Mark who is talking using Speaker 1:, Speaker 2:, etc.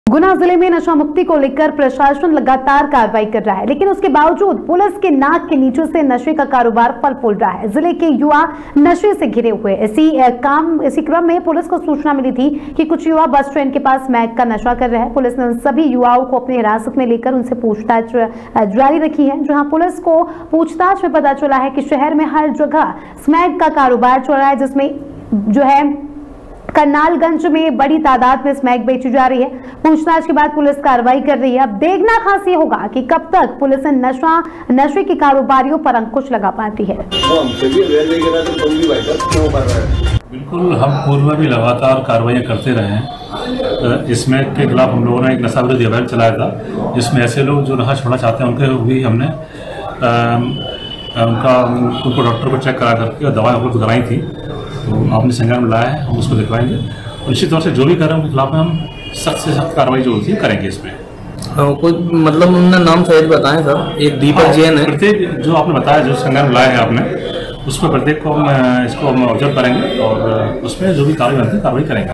Speaker 1: गुना जिले में नशा मुक्ति को लेकर प्रशासन लगातार कार्रवाई कर रहा है, लेकिन उसके बावजूद पुलिस के नाक के नीचे से नशे का कारोबार फल फूल रहा है। जिले के युवा नशे से घिरे हुए इसी क्रम में पुलिस को सूचना मिली थी कि कुछ युवा बस स्टैंड के पास मैक का नशा कर रहे हैं। पुलिस ने उन सभी युवाओं को अपनी हिरासत में लेकर उनसे पूछताछ जारी रखी है, जहां पुलिस को पूछताछ में पता चला है कि शहर में हर जगह स्मैक का कारोबार चल रहा है, जिसमें जो है करनालगंज में बड़ी तादाद में स्मैक बेची जा रही है। पूछताछ के बाद पुलिस कार्रवाई कर रही है। अब देखना खास ये होगा कि कब तक पुलिस नशे के कारोबारियों पर अंकुश लगा पाती है।
Speaker 2: बिल्कुल, हम पूर्व में भी लगातार कार्रवाइयाँ करते रहे हैं। इसमें के खिलाफ हम लोगों ने एक नशा विरोधी अभियान चलाया था, जिसमें ऐसे लोग जो नशा छोड़ना चाहते हैं उनके भी हमने उनको डॉक्टर को चेक करा करके और दवाएं उपलब्ध कराई थी। तो आपने संज्ञान में लाया है, हम उसको दिखवाएंगे। निश्चित तौर से जो भी करें उनके खिलाफ में हम सख्त से सख्त कार्रवाई जो होती है करेंगे। इसमें
Speaker 3: कुछ मतलब उन्होंने नाम सहित बताएं सर। एक दीपक जैन है।
Speaker 2: प्रत्येक जो आपने बताया, जो संज्ञान में लाया है आपने, उसमें प्रत्येक को हम इसको हम ऑब्जर्व करेंगे और उसमें जो भी कार्रवाई बनती है कार्रवाई करेंगे।